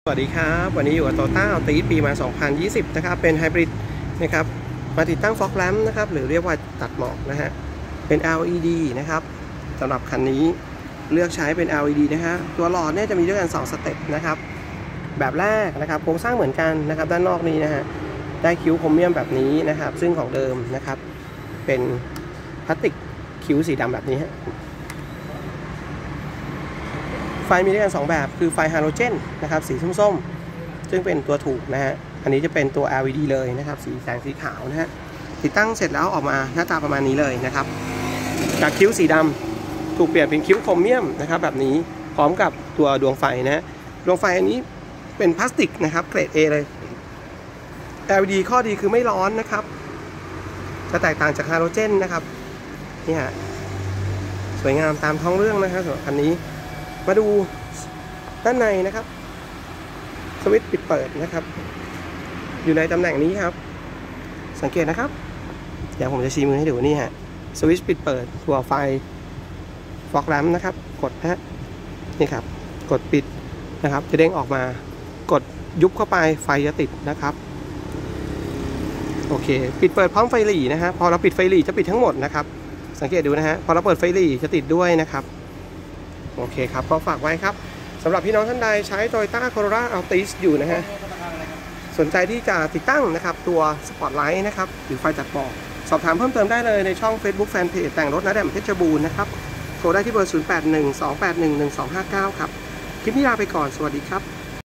สวัสดีครับวันนี้อยู่กับโตต้าอัลติสปีมา2020นะครับเป็นไฮบริดนะครับมาติดตั้งฟอกแลมป์นะครับหรือเรียกว่าตัดหมอกนะฮะเป็น LED นะครับสำหรับคันนี้เลือกใช้เป็น LED นะฮะตัวหลอดเนี่ยจะมีด้วยกัน2สเต็ปนะครับแบบแรกนะครับโครงสร้างเหมือนกันนะครับด้านนอกนี้นะฮะได้คิ้วโครเมียมแบบนี้นะครับซึ่งของเดิมนะครับเป็นพลาสติกคิ้วสีดำแบบนี้ฮะไฟมีด้วยกัน2แบบคือไฟฮาโลเจนนะครับสีส้มๆซึ่งเป็นตัวถูกนะฮะอันนี้จะเป็นตัว LED เลยนะครับสีแสงสีขาวนะฮะติดตั้งเสร็จแล้วออกมาหน้าตาประมาณนี้เลยนะครับจากคิ้วสีดำถูกเปลี่ยนเป็นคิ้วโครเมียมนะครับแบบนี้พร้อมกับตัวดวงไฟนะฮะดวงไฟอันนี้เป็นพลาสติกนะครับเกรด A เลย LED ข้อดีคือไม่ร้อนนะครับจะแตกต่างจากฮาโลเจนนะครับนี่ฮะสวยงามตามท้องเรื่องนะครับสำหรับคันนี้มาดูด้านในนะครับสวิตช์ปิดเปิดนะครับอยู่ในตำแหน่งนี้ครับสังเกตนะครับเดี๋ยวผมจะชี้มือให้ดูนี่ฮะสวิตช์ปิดเปิดตัวไฟฟอกแลมป์นะครับกดนะนี่ครับกดปิดนะครับจะเด้งออกมากดยุบเข้าไปไฟจะติดนะครับโอเคปิดเปิดพร้อมไฟหรี่นะฮะพอเราปิดไฟหรี่จะปิดทั้งหมดนะครับสังเกตดูนะฮะพอเราเปิดไฟหรี่จะติดด้วยนะครับโอเคครับก็ฝากไว้ครับสำหรับพี่น้องท่านใดใช้ Toyota Corolla Altis อยู่นะฮะสนใจที่จะติดตั้งนะครับตัวสปอตไลท์นะครับหรือไฟตัดหมอกสอบถามเพิ่มเติมได้เลยในช่อง Facebook Fanpage แต่งรถนะแดมเพชรบูรณ์นะครับโทรได้ที่เบอร์ 0812811259 ครับคลิปนี้ลาไปก่อนสวัสดีครับ